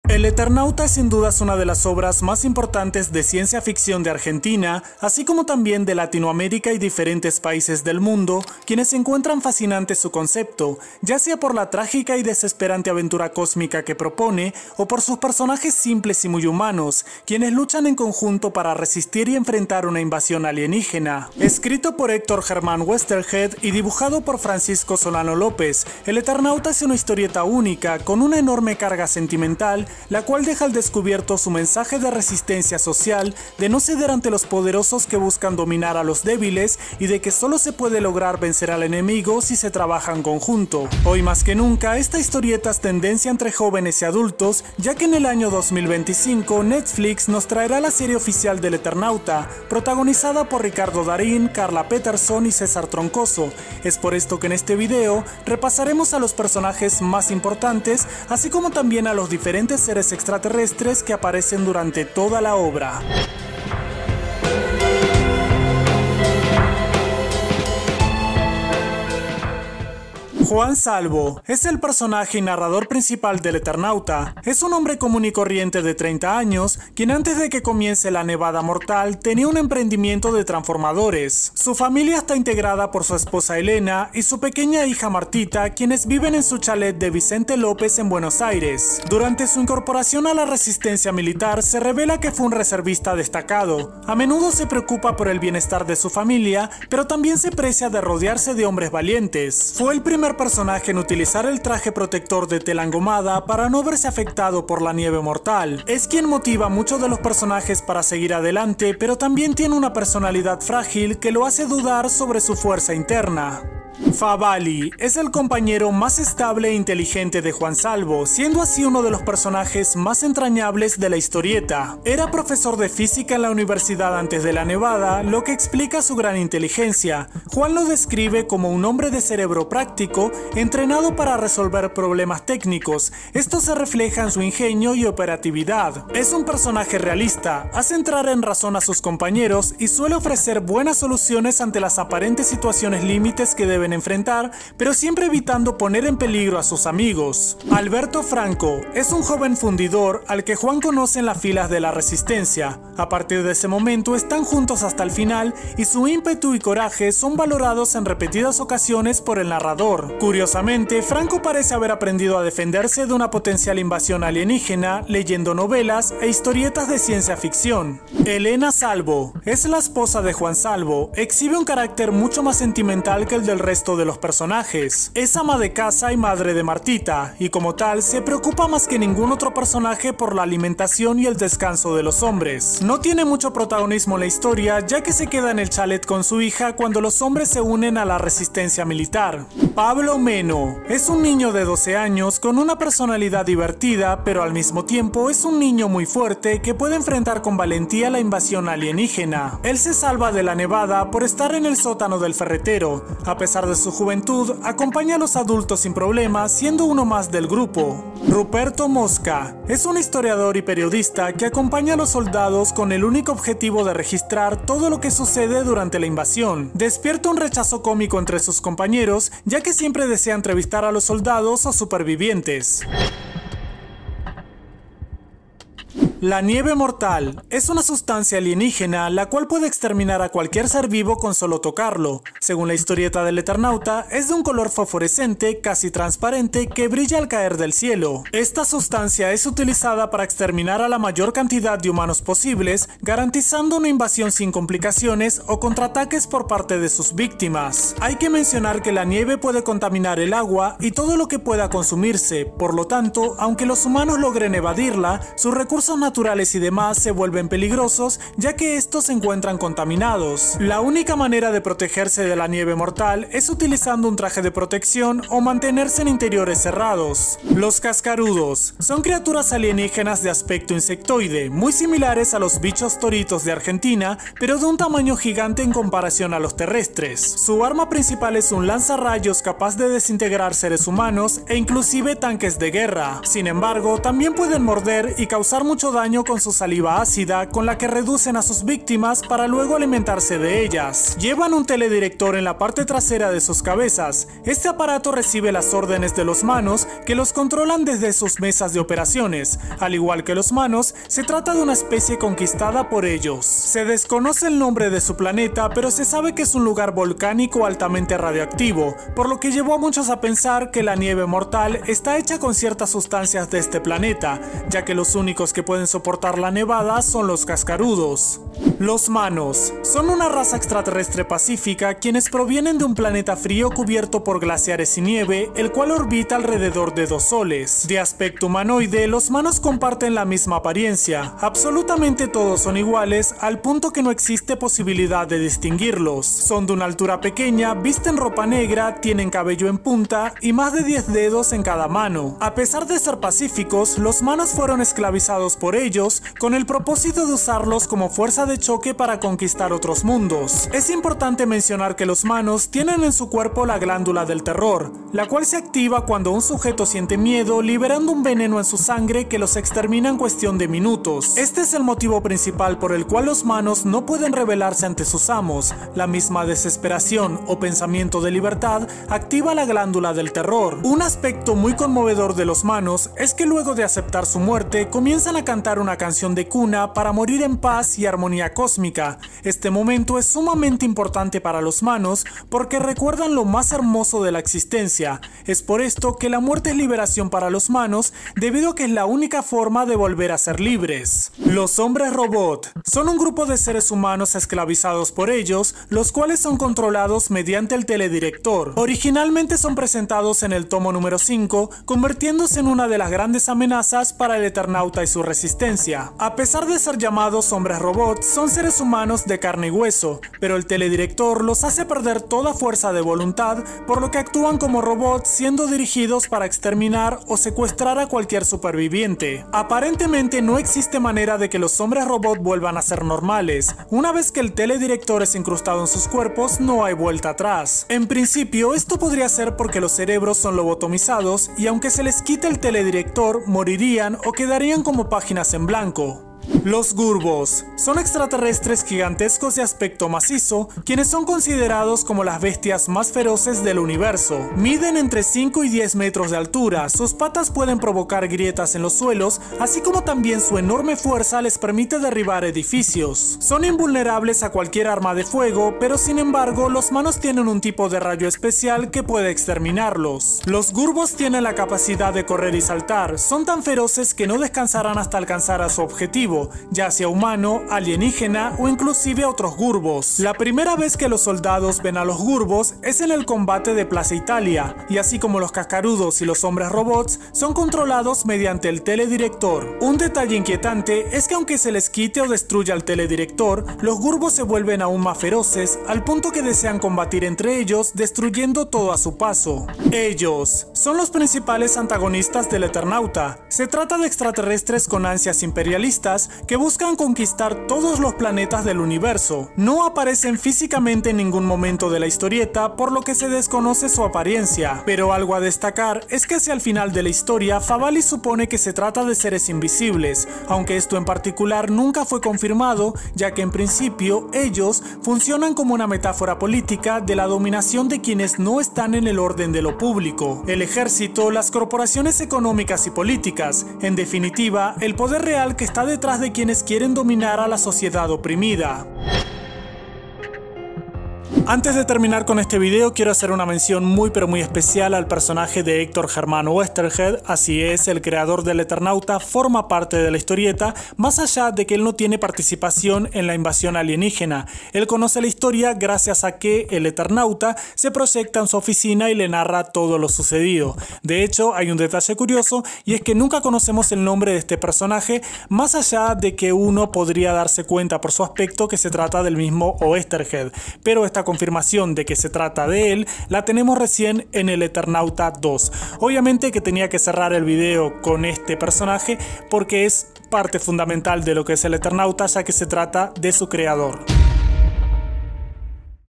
El Eternauta es sin dudas una de las obras más importantes de ciencia ficción de Argentina, así como también de Latinoamérica y diferentes países del mundo, quienes encuentran fascinante su concepto, ya sea por la trágica y desesperante aventura cósmica que propone, o por sus personajes simples y muy humanos, quienes luchan en conjunto para resistir y enfrentar una invasión alienígena. Escrito por Héctor Germán Westerhead y dibujado por Francisco Solano López, El Eternauta es una historieta única, con una enorme carga sentimental, la cual deja al descubierto su mensaje de resistencia social, de no ceder ante los poderosos que buscan dominar a los débiles y de que solo se puede lograr vencer al enemigo si se trabaja en conjunto. Hoy más que nunca, esta historieta es tendencia entre jóvenes y adultos, ya que en el año 2025 Netflix nos traerá la serie oficial del Eternauta, protagonizada por Ricardo Darín, Carla Peterson y César Troncoso. Es por esto que en este video repasaremos a los personajes más importantes, así como también a los diferentes seres extraterrestres que aparecen durante toda la obra. Juan Salvo es el personaje y narrador principal del Eternauta. Es un hombre común y corriente de 30 años, quien antes de que comience la nevada mortal tenía un emprendimiento de transformadores. Su familia está integrada por su esposa Elena y su pequeña hija Martita, quienes viven en su chalet de Vicente López en Buenos Aires. Durante su incorporación a la resistencia militar se revela que fue un reservista destacado. A menudo se preocupa por el bienestar de su familia, pero también se precia de rodearse de hombres valientes. Fue el primer personaje en utilizar el traje protector de tela engomada para no verse afectado por la nieve mortal. Es quien motiva a muchos de los personajes para seguir adelante, pero también tiene una personalidad frágil que lo hace dudar sobre su fuerza interna. Favali es el compañero más estable e inteligente de Juan Salvo, siendo así uno de los personajes más entrañables de la historieta. Era profesor de física en la universidad antes de la nevada, lo que explica su gran inteligencia. Juan lo describe como un hombre de cerebro práctico, entrenado para resolver problemas técnicos. Esto se refleja en su ingenio y operatividad. Es un personaje realista, hace entrar en razón a sus compañeros y suele ofrecer buenas soluciones ante las aparentes situaciones límites que deben enfrentar, pero siempre evitando poner en peligro a sus amigos. Alberto Franco es un joven fundidor al que Juan conoce en las filas de la Resistencia. A partir de ese momento están juntos hasta el final y su ímpetu y coraje son valorados en repetidas ocasiones por el narrador. Curiosamente, Franco parece haber aprendido a defenderse de una potencial invasión alienígena leyendo novelas e historietas de ciencia ficción. Elena Salvo es la esposa de Juan Salvo, exhibe un carácter mucho más sentimental que el del resto de los personajes. Es ama de casa y madre de Martita, y como tal se preocupa más que ningún otro personaje por la alimentación y el descanso de los hombres. No tiene mucho protagonismo en la historia, ya que se queda en el chalet con su hija cuando los hombres se unen a la resistencia militar. Pablo Meno es un niño de 12 años con una personalidad divertida, pero al mismo tiempo es un niño muy fuerte que puede enfrentar con valentía la invasión alienígena. Él se salva de la nevada por estar en el sótano del ferretero. A pesar de su juventud, acompaña a los adultos sin problemas, siendo uno más del grupo. Ruperto Mosca es un historiador y periodista que acompaña a los soldados con el único objetivo de registrar todo lo que sucede durante la invasión. Despierta un rechazo cómico entre sus compañeros, ya que siempre desea entrevistar a los soldados o supervivientes. La nieve mortal es una sustancia alienígena la cual puede exterminar a cualquier ser vivo con solo tocarlo. Según la historieta del Eternauta, es de un color fosforescente, casi transparente, que brilla al caer del cielo. Esta sustancia es utilizada para exterminar a la mayor cantidad de humanos posibles, garantizando una invasión sin complicaciones o contraataques por parte de sus víctimas. Hay que mencionar que la nieve puede contaminar el agua y todo lo que pueda consumirse, por lo tanto, aunque los humanos logren evadirla, sus recursos naturales y demás se vuelven peligrosos, ya que estos se encuentran contaminados. La única manera de protegerse de la nieve mortal es utilizando un traje de protección o mantenerse en interiores cerrados. Los cascarudos son criaturas alienígenas de aspecto insectoide, muy similares a los bichos toritos de Argentina, pero de un tamaño gigante en comparación a los terrestres. Su arma principal es un lanzarrayos capaz de desintegrar seres humanos e inclusive tanques de guerra. Sin embargo, también pueden morder y causar mucho daño daño con su saliva ácida, con la que reducen a sus víctimas para luego alimentarse de ellas. Llevan un teledirector en la parte trasera de sus cabezas. Este aparato recibe las órdenes de los manos, que los controlan desde sus mesas de operaciones. Al igual que los manos, se trata de una especie conquistada por ellos. Se desconoce el nombre de su planeta, pero se sabe que es un lugar volcánico altamente radioactivo, por lo que llevó a muchos a pensar que la nieve mortal está hecha con ciertas sustancias de este planeta, ya que los únicos que pueden soportar la nevada son los cascarudos. Los manos son una raza extraterrestre pacífica quienes provienen de un planeta frío cubierto por glaciares y nieve, el cual orbita alrededor de 2 soles. De aspecto humanoide, los manos comparten la misma apariencia. Absolutamente todos son iguales, al punto que no existe posibilidad de distinguirlos. Son de una altura pequeña, visten ropa negra, tienen cabello en punta y más de 10 dedos en cada mano. A pesar de ser pacíficos, los manos fueron esclavizados por ellos con el propósito de usarlos como fuerza de choque para conquistar otros mundos. Es importante mencionar que los manos tienen en su cuerpo la glándula del terror, la cual se activa cuando un sujeto siente miedo, liberando un veneno en su sangre que los extermina en cuestión de minutos. Este es el motivo principal por el cual los manos no pueden rebelarse ante sus amos. La misma desesperación o pensamiento de libertad activa la glándula del terror. Un aspecto muy conmovedor de los manos es que luego de aceptar su muerte comienzan a cantar una canción de cuna para morir en paz y armonía cósmica. Este momento es sumamente importante para los manos porque recuerdan lo más hermoso de la existencia. Es por esto que la muerte es liberación para los manos, debido a que es la única forma de volver a ser libres. Los hombres robot son un grupo de seres humanos esclavizados por ellos, los cuales son controlados mediante el teledirector. Originalmente son presentados en el tomo número 5, convirtiéndose en una de las grandes amenazas para el Eternauta y su resistencia. A pesar de ser llamados hombres robots, son seres humanos de carne y hueso, pero el teledirector los hace perder toda fuerza de voluntad, por lo que actúan como robots siendo dirigidos para exterminar o secuestrar a cualquier superviviente. Aparentemente no existe manera de que los hombres robot vuelvan a ser normales. Una vez que el teledirector es incrustado en sus cuerpos, no hay vuelta atrás. En principio, esto podría ser porque los cerebros son lobotomizados y aunque se les quite el teledirector, morirían o quedarían como páginas en blanco. Los Gurbos son extraterrestres gigantescos de aspecto macizo, quienes son considerados como las bestias más feroces del universo. Miden entre 5 y 10 metros de altura, sus patas pueden provocar grietas en los suelos, así como también su enorme fuerza les permite derribar edificios. Son invulnerables a cualquier arma de fuego, pero sin embargo los manos tienen un tipo de rayo especial que puede exterminarlos. Los Gurbos tienen la capacidad de correr y saltar, son tan feroces que no descansarán hasta alcanzar a su objetivo, ya sea humano, alienígena o inclusive otros Gurbos. La primera vez que los soldados ven a los Gurbos es en el combate de Plaza Italia, y así como los cascarudos y los hombres robots, son controlados mediante el teledirector. Un detalle inquietante es que aunque se les quite o destruya el teledirector, los Gurbos se vuelven aún más feroces, al punto que desean combatir entre ellos, destruyendo todo a su paso. Ellos son los principales antagonistas del Eternauta. Se trata de extraterrestres con ansias imperialistas que buscan conquistar todos los planetas del universo. No aparecen físicamente en ningún momento de la historieta, por lo que se desconoce su apariencia, pero algo a destacar es que hacia el final de la historia, Favalis supone que se trata de seres invisibles, aunque esto en particular nunca fue confirmado, ya que en principio ellos funcionan como una metáfora política de la dominación de quienes no están en el orden de lo público: el ejército, las corporaciones económicas y políticas, en definitiva, el poder real que está detrás de quienes quieren dominar a la sociedad oprimida. Antes de terminar con este video, quiero hacer una mención muy especial al personaje de Héctor Germán Oesterheld. Así es, el creador del Eternauta forma parte de la historieta, más allá de que él no tiene participación en la invasión alienígena. Él conoce la historia gracias a que el Eternauta se proyecta en su oficina y le narra todo lo sucedido. De hecho, hay un detalle curioso, y es que nunca conocemos el nombre de este personaje, más allá de que uno podría darse cuenta por su aspecto que se trata del mismo Oesterheld, pero esta confirmación de que se trata de él la tenemos recién en el Eternauta 2. Obviamente que tenía que cerrar el video con este personaje porque es parte fundamental de lo que es el Eternauta, ya que se trata de su creador.